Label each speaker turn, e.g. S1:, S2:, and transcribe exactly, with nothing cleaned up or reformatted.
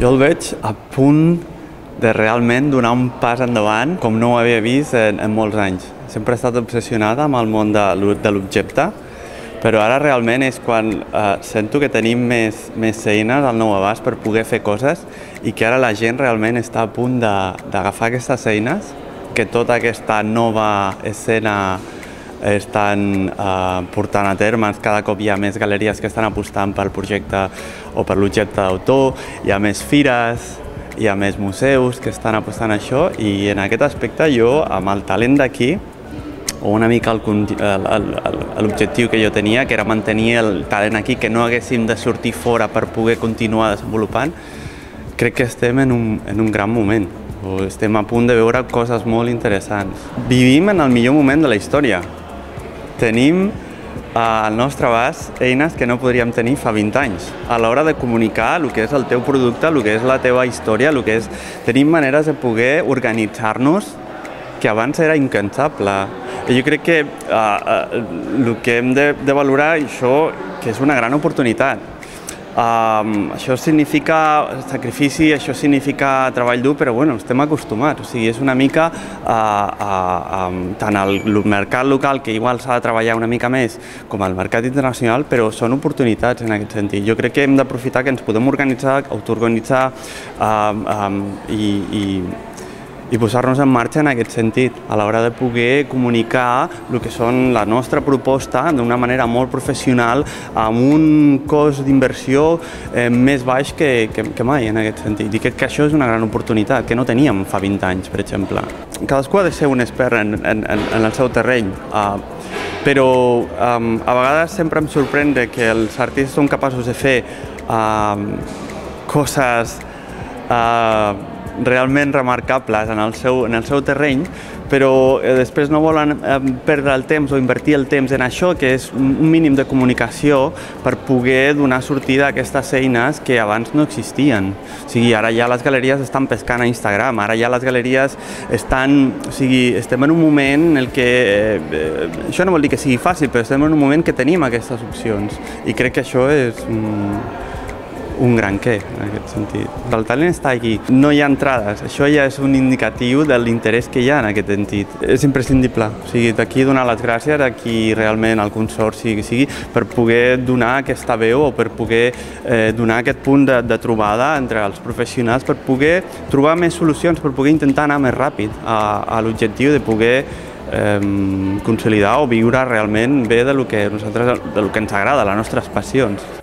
S1: Jo el veig a punt de realment donar un pas endavant com no ho havia vist en, en molts anys. Sempre he estat obsessionada amb el món de, de l'objecte, però ara realment és quan eh, sento que tenim més, més eines al nou abast per poder fer coses i que ara la gent realment està a punt d'agafar aquestes eines, que tota aquesta nova escena estan eh, portant a terme. Cada cop hi ha més galeries que estan apostant pel projecte o per l'objecte d'autor, hi ha més fires, hi ha més museus que estan apostant a això, i en aquest aspecte jo, amb el talent d'aquí, o una mica l'objectiu que jo tenia, que era mantenir el talent aquí, que no haguéssim de sortir fora per poder continuar desenvolupant, crec que estem en un, en un gran moment. Estem a punt de veure coses molt interessants. Vivim en el millor moment de la història. Tenim al nostre abast eines que no podríem tenir fa vint anys. A l'hora de comunicar el que és el teu producte, el que és la teva història, el que és... tenim maneres de poder organitzar-nos que abans era incansable. I jo crec que uh, uh, el que hem de, de valorar, això, que és una gran oportunitat. Um, això significa sacrifici, això significa treball dur, però bueno, estem acostumats. O sigui, és una mica uh, uh, um, tant el, el mercat local, que igual s'ha de treballar una mica més, com el mercat internacional, però són oportunitats en aquest sentit. Jo crec que hem d'aprofitar que ens podem organitzar, autoorganitzar um, um, i, i i posar-nos en marxa en aquest sentit, a l'hora de poder comunicar el que són la nostra proposta d'una manera molt professional, amb un cost d'inversió eh, més baix que, que, que mai en aquest sentit. I crec que això és una gran oportunitat, que no teníem fa vint anys, per exemple. Cadascú ha de ser un expert en, en, en el seu terreny, uh, però um, a vegades sempre em sorprèn que els artistes són capaços de fer uh, coses uh, realment remarcables en el seu, en el seu terreny, però eh, després no volen eh, perdre el temps o invertir el temps en això, que és un mínim de comunicació per poder donar sortida a aquestes eines que abans no existien. O sigui, ara ja les galeries estan pescant a Instagram, ara ja les galeries estan... O sigui, estem en un moment en el que... Eh, això no vol dir que sigui fàcil, però estem en un moment que tenim aquestes opcions. I crec que això és... Mm, un gran què, en aquest sentit. El talent està aquí, no hi ha entrades, això ja és un indicatiu de l'interès que hi ha en aquest sentit. És imprescindible, o sigui, d'aquí donar les gràcies a qui realment el consorci sigui per poder donar aquesta veu o per poder eh, donar aquest punt de, de trobada entre els professionals, per poder trobar més solucions, per poder intentar anar més ràpid a, a l'objectiu de poder eh, consolidar o viure realment bé de lo que, nosaltres, de lo que ens agrada, les nostres passions.